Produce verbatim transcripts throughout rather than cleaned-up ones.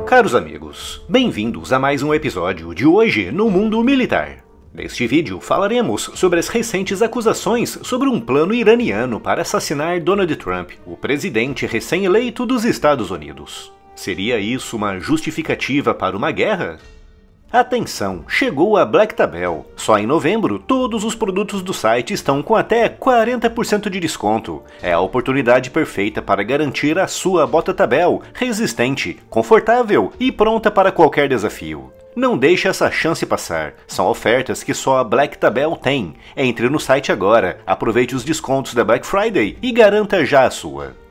Caros amigos, bem-vindos a mais um episódio de Hoje no Mundo Militar. Neste vídeo falaremos sobre as recentes acusações sobre um plano iraniano para assassinar Donald Trump, o presidente recém-eleito dos Estados Unidos. Seria isso uma justificativa para uma guerra? Atenção, chegou a Black Tabel. Só em novembro, todos os produtos do site estão com até quarenta por cento de desconto. É a oportunidade perfeita para garantir a sua bota Tabel resistente, confortável e pronta para qualquer desafio. Não deixe essa chance passar. São ofertas que só a Black Tabel tem. Entre no site agora, aproveite os descontos da Black Friday e garanta já a sua.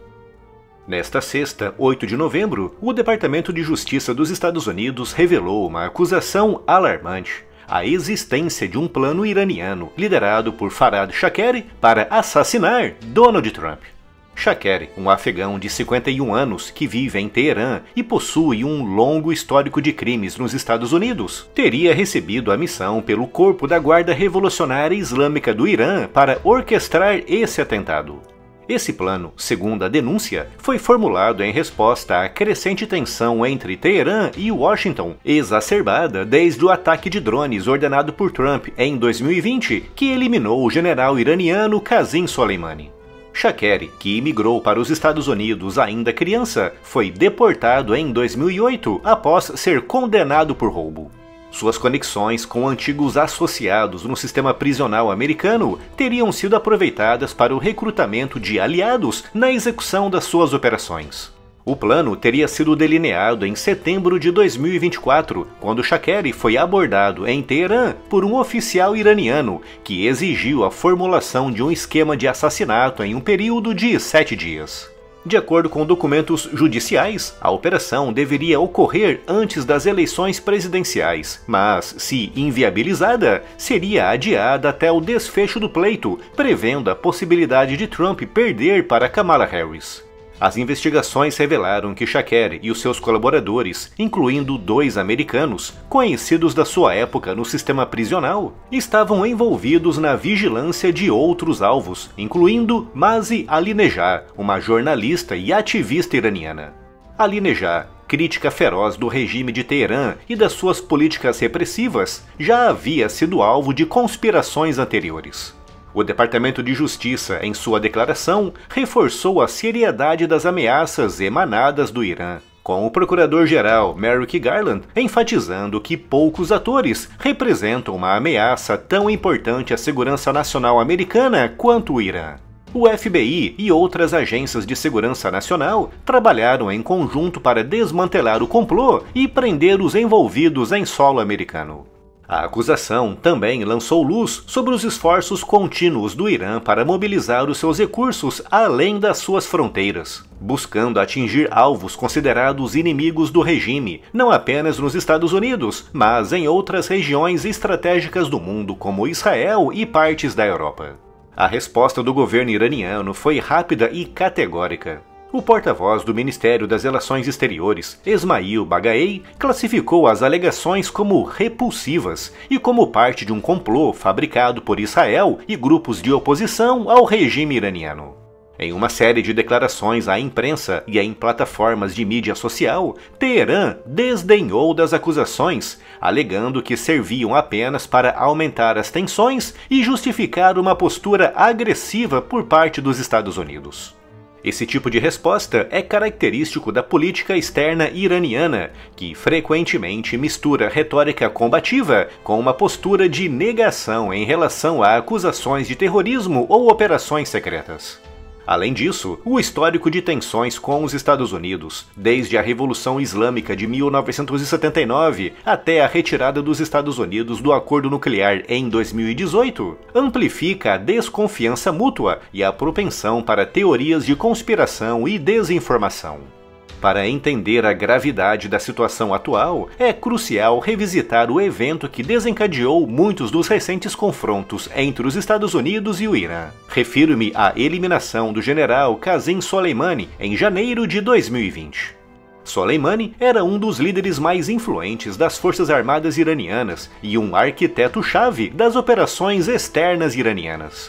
Nesta sexta, oito de novembro, o Departamento de Justiça dos Estados Unidos revelou uma acusação alarmante: a existência de um plano iraniano liderado por Farhad Shakeri para assassinar Donald Trump. Shakeri, um afegão de cinquenta e um anos que vive em Teherã e possui um longo histórico de crimes nos Estados Unidos, teria recebido a missão pelo Corpo da Guarda Revolucionária Islâmica do Irã para orquestrar esse atentado. Esse plano, segundo a denúncia, foi formulado em resposta à crescente tensão entre Teherã e Washington, exacerbada desde o ataque de drones ordenado por Trump em dois mil e vinte, que eliminou o general iraniano Qasem Soleimani. Shakeri, que imigrou para os Estados Unidos ainda criança, foi deportado em dois mil e oito após ser condenado por roubo. Suas conexões com antigos associados no sistema prisional americano teriam sido aproveitadas para o recrutamento de aliados na execução das suas operações. O plano teria sido delineado em setembro de dois mil e vinte e quatro, quando Shakeri foi abordado em Teherã por um oficial iraniano que exigiu a formulação de um esquema de assassinato em um período de sete dias. De acordo com documentos judiciais, a operação deveria ocorrer antes das eleições presidenciais, mas, se inviabilizada, seria adiada até o desfecho do pleito, prevendo a possibilidade de Trump perder para Kamala Harris. As investigações revelaram que Shakeri e os seus colaboradores, incluindo dois americanos, conhecidos da sua época no sistema prisional, estavam envolvidos na vigilância de outros alvos, incluindo Masih Alinejad, uma jornalista e ativista iraniana. Alinejad, crítica feroz do regime de Teherã e das suas políticas repressivas, já havia sido alvo de conspirações anteriores. O Departamento de Justiça, em sua declaração, reforçou a seriedade das ameaças emanadas do Irã, com o procurador-geral Merrick Garland enfatizando que poucos atores representam uma ameaça tão importante à segurança nacional americana quanto o Irã. O F B I e outras agências de segurança nacional trabalharam em conjunto para desmantelar o complô e prender os envolvidos em solo americano. A acusação também lançou luz sobre os esforços contínuos do Irã para mobilizar os seus recursos além das suas fronteiras, buscando atingir alvos considerados inimigos do regime, não apenas nos Estados Unidos, mas em outras regiões estratégicas do mundo como Israel e partes da Europa. A resposta do governo iraniano foi rápida e categórica. O porta-voz do Ministério das Relações Exteriores, Esmail Bagaei, classificou as alegações como repulsivas e como parte de um complô fabricado por Israel e grupos de oposição ao regime iraniano. Em uma série de declarações à imprensa e em plataformas de mídia social, Teherã desdenhou das acusações, alegando que serviam apenas para aumentar as tensões e justificar uma postura agressiva por parte dos Estados Unidos. Esse tipo de resposta é característico da política externa iraniana, que frequentemente mistura retórica combativa com uma postura de negação em relação a acusações de terrorismo ou operações secretas. Além disso, o histórico de tensões com os Estados Unidos, desde a Revolução Islâmica de mil novecentos e setenta e nove até a retirada dos Estados Unidos do acordo nuclear em dois mil e dezoito, amplifica a desconfiança mútua e a propensão para teorias de conspiração e desinformação. Para entender a gravidade da situação atual, é crucial revisitar o evento que desencadeou muitos dos recentes confrontos entre os Estados Unidos e o Irã. Refiro-me à eliminação do general Qasem Soleimani em janeiro de dois mil e vinte. Soleimani era um dos líderes mais influentes das forças armadas iranianas e um arquiteto-chave das operações externas iranianas.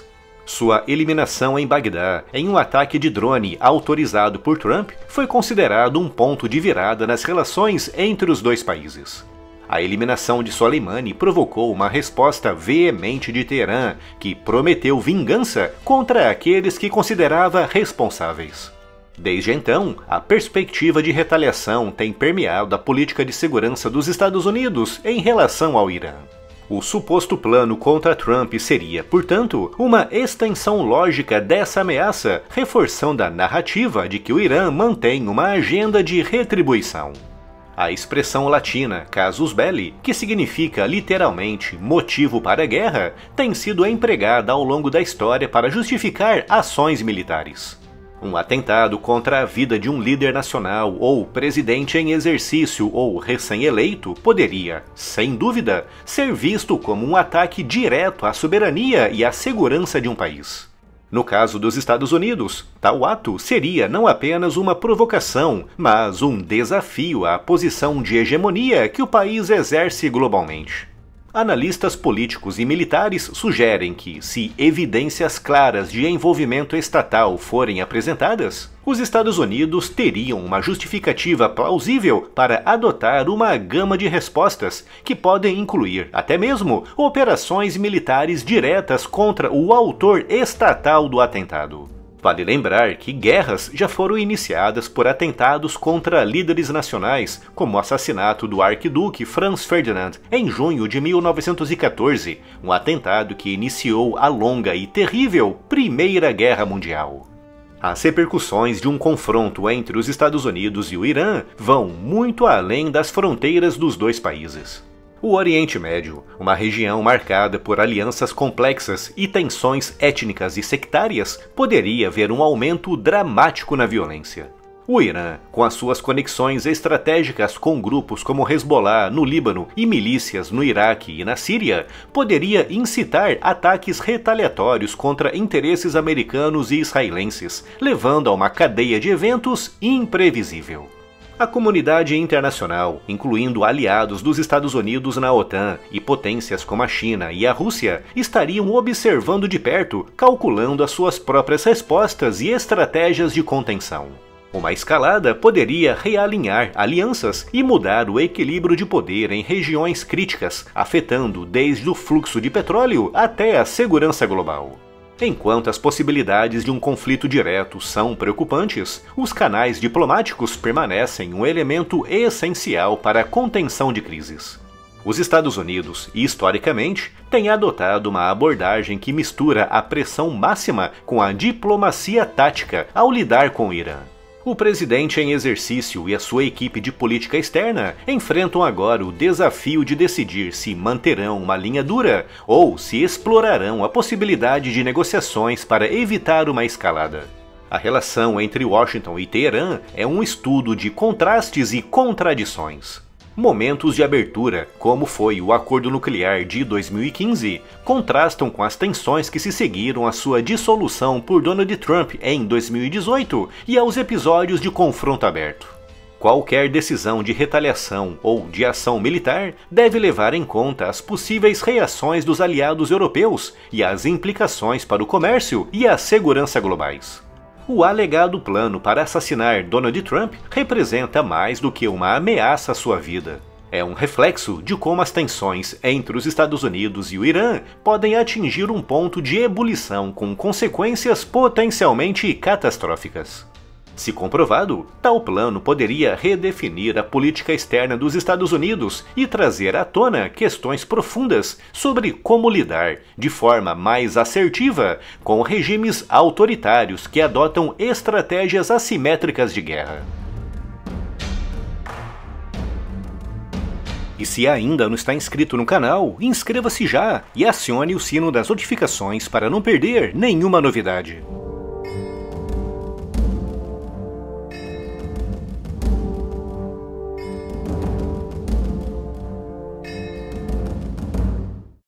Sua eliminação em Bagdá, em um ataque de drone autorizado por Trump, foi considerado um ponto de virada nas relações entre os dois países. A eliminação de Soleimani provocou uma resposta veemente de Teherã, que prometeu vingança contra aqueles que considerava responsáveis. Desde então, a perspectiva de retaliação tem permeado a política de segurança dos Estados Unidos em relação ao Irã. O suposto plano contra Trump seria, portanto, uma extensão lógica dessa ameaça, reforçando a narrativa de que o Irã mantém uma agenda de retribuição. A expressão latina casus belli, que significa literalmente motivo para a guerra, tem sido empregada ao longo da história para justificar ações militares. Um atentado contra a vida de um líder nacional ou presidente em exercício ou recém-eleito poderia, sem dúvida, ser visto como um ataque direto à soberania e à segurança de um país. No caso dos Estados Unidos, tal ato seria não apenas uma provocação, mas um desafio à posição de hegemonia que o país exerce globalmente. Analistas políticos e militares sugerem que, se evidências claras de envolvimento estatal forem apresentadas, os Estados Unidos teriam uma justificativa plausível para adotar uma gama de respostas que podem incluir até mesmo operações militares diretas contra o autor estatal do atentado. Vale lembrar que guerras já foram iniciadas por atentados contra líderes nacionais, como o assassinato do arquiduque Franz Ferdinand em junho de mil novecentos e quatorze, um atentado que iniciou a longa e terrível Primeira Guerra Mundial. As repercussões de um confronto entre os Estados Unidos e o Irã vão muito além das fronteiras dos dois países. O Oriente Médio, uma região marcada por alianças complexas e tensões étnicas e sectárias, poderia ver um aumento dramático na violência. O Irã, com as suas conexões estratégicas com grupos como Hezbollah no Líbano e milícias no Iraque e na Síria, poderia incitar ataques retaliatórios contra interesses americanos e israelenses, levando a uma cadeia de eventos imprevisível. A comunidade internacional, incluindo aliados dos Estados Unidos na OTAN e potências como a China e a Rússia, estariam observando de perto, calculando as suas próprias respostas e estratégias de contenção. Uma escalada poderia realinhar alianças e mudar o equilíbrio de poder em regiões críticas, afetando desde o fluxo de petróleo até a segurança global. Enquanto as possibilidades de um conflito direto são preocupantes, os canais diplomáticos permanecem um elemento essencial para a contenção de crises. Os Estados Unidos, historicamente, têm adotado uma abordagem que mistura a pressão máxima com a diplomacia tática ao lidar com o Irã. O presidente em exercício e a sua equipe de política externa enfrentam agora o desafio de decidir se manterão uma linha dura ou se explorarão a possibilidade de negociações para evitar uma escalada. A relação entre Washington e Teherã é um estudo de contrastes e contradições. Momentos de abertura, como foi o acordo nuclear de dois mil e quinze, contrastam com as tensões que se seguiram à sua dissolução por Donald Trump em dois mil e dezoito e aos episódios de confronto aberto. Qualquer decisão de retaliação ou de ação militar deve levar em conta as possíveis reações dos aliados europeus e as implicações para o comércio e a segurança globais. O alegado plano para assassinar Donald Trump representa mais do que uma ameaça à sua vida. É um reflexo de como as tensões entre os Estados Unidos e o Irã podem atingir um ponto de ebulição com consequências potencialmente catastróficas. Se comprovado, tal plano poderia redefinir a política externa dos Estados Unidos e trazer à tona questões profundas sobre como lidar, de forma mais assertiva, com regimes autoritários que adotam estratégias assimétricas de guerra. E se ainda não está inscrito no canal, inscreva-se já e acione o sino das notificações para não perder nenhuma novidade.